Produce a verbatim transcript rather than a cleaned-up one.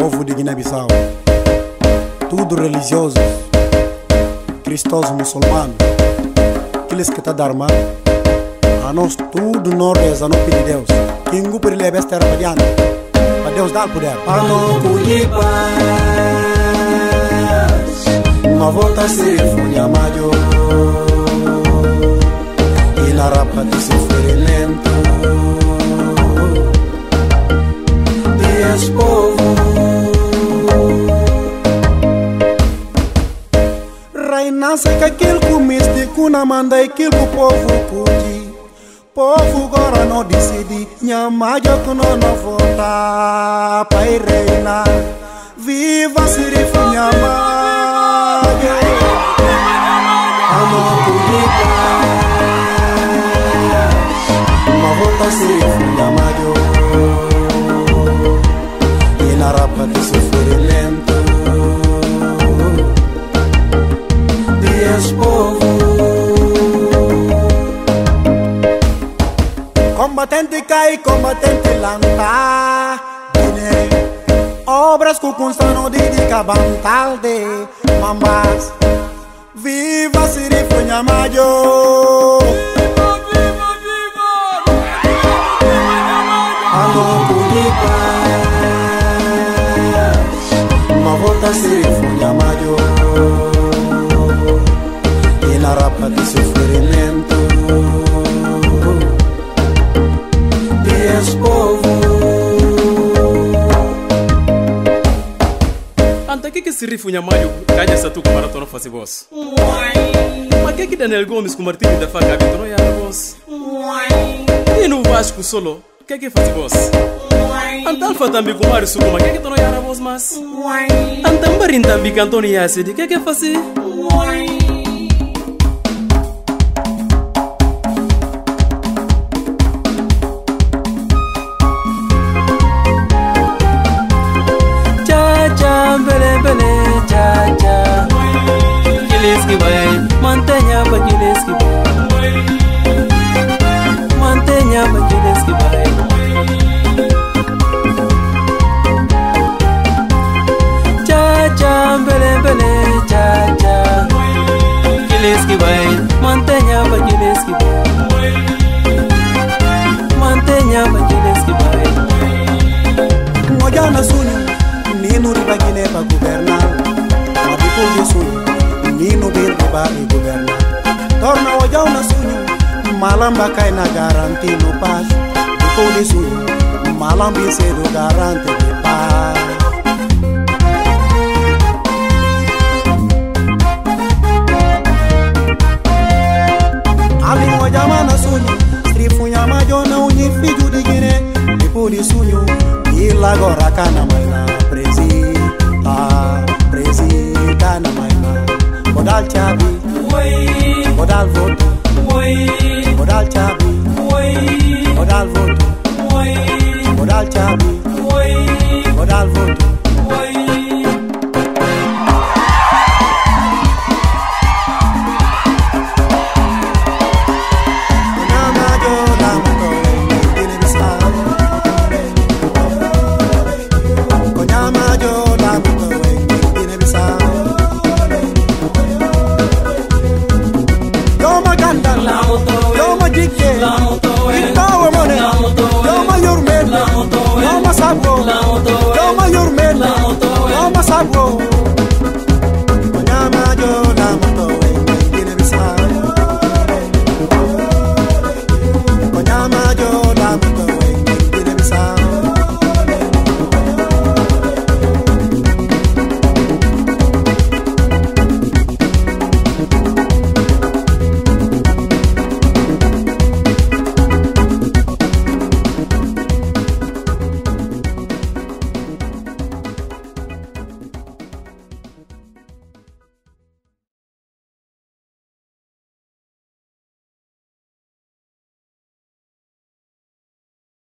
povo de Guiné-Bissau, tudo religiosos, cristãos, muçulmanos, aqueles que estão dar mal, a nós tudo nós rezamos no pedir Deus, que ninguém pode levar esta terra para diante, para Deus dar poder. Para não colher paz, uma volta se funha maior, e na rapa de sofrimento, Deus povo. Nasce que aquilo que místico na manda aquilo que o povo curte. Povo agora não decide, minha mãe que não não volta para reinar. Viva Sirifu, minha mãe. Amor bonita, uma volta Sirifu, minha mãe. E na rapa de sofrimento, povo. Combatente cai, combatente lanta Guiné. Obras que constano dedica bantal de mambas. Viva Sirifu Nyamayo. Viva, viva, viva. Ano bonita, uma volta Sirifu Nyamayo. Na rapa de sofrimento, Deus povo. Anta que que Sirifu Nyamayo caja satu com maratona fazer boss. Mas que que Daniel Gomes com Martinho da faca habita não era boss. E no Vasco solo, que que faz boss? Anta Alfa também com Mário Suco, mas que que tu não era boss mas? Anta Marin também com Antônio Yacidi, que que faz? Mantenha para Guinness que vai, mantenha para Guinness que vai. Cha cha, bele bele, cha cha. Guinness que vai, mantenha para Guinness que vai, mantenha para Guinness que vai. Moja na sunyo, nino riba Guiné para governar, mas depois de sunyo. Nino bir bari governa torna wajau na sunyu malam bakai na garanti no pas ko de sunyu malam bi se do garanti de pas ali wajama na sunyu Sirifu Nyamayo na unyi figu di Guiné ko de sunyu ila gora kana maina presi ah presi kana maina Modal Chabi, modal voto, modal Chabi, modal voto, modal Chabi, modal voto.